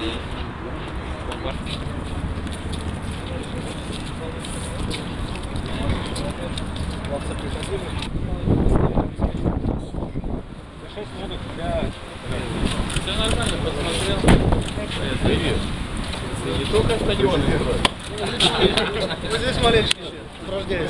Все нормально, посмотрел. Привет. Не только стадион. Вот здесь маленький рождается.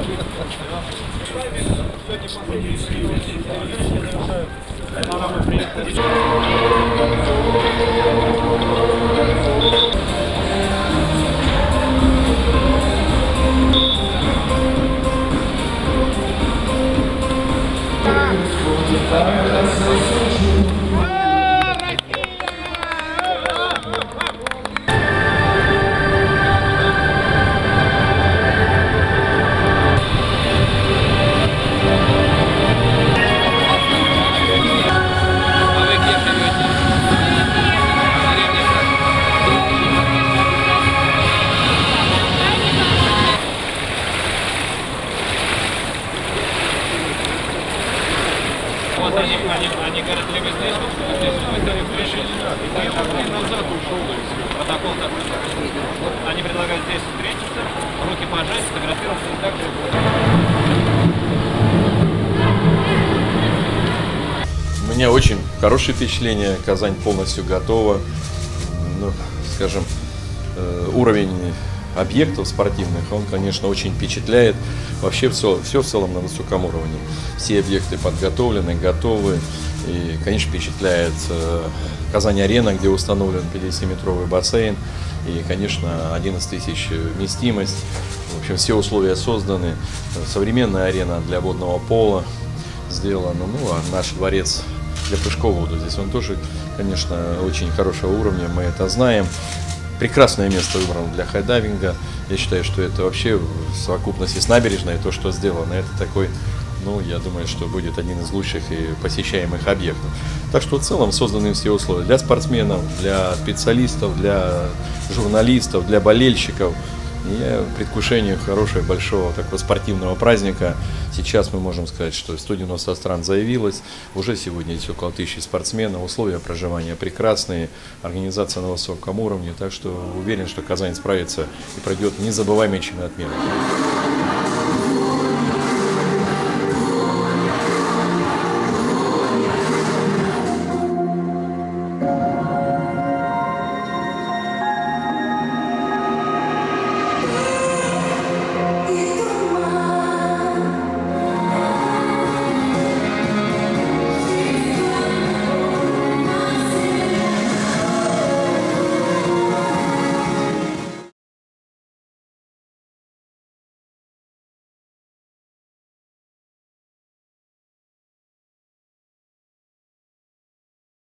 Вот они говорят, либо здесь, мы решили. И назад ушел, протокол такой. Они предлагают здесь встретиться, руки пожать, сфотографироваться и так далее. У меня очень хорошее впечатление. Казань полностью готова. Ну, скажем, уровень объектов спортивных, он, конечно, очень впечатляет. Вообще все в целом на высоком уровне. Все объекты подготовлены, готовы. И, конечно, впечатляет Казань-арена, где установлен 50-метровый бассейн. И, конечно, 11 тысяч вместимость. В общем, все условия созданы. Современная арена для водного пола сделана. Ну, а наш дворец для прыжков в воду здесь он тоже, конечно, очень хорошего уровня. Мы это знаем. Прекрасное место выбрано для хайдайвинга. Я считаю, что это вообще в совокупности с набережной, то, что сделано, это такой, ну, я думаю, что будет один из лучших и посещаемых объектов. Так что в целом созданы все условия для спортсменов, для специалистов, для журналистов, для болельщиков. И я в предвкушении хорошего, большого такого спортивного праздника. Сейчас мы можем сказать, что 190 стран заявилось. Уже сегодня есть около 1000 спортсменов. Условия проживания прекрасные. Организация на высоком уровне. Так что уверен, что Казань справится и пройдет незабываемый чемпионат мира.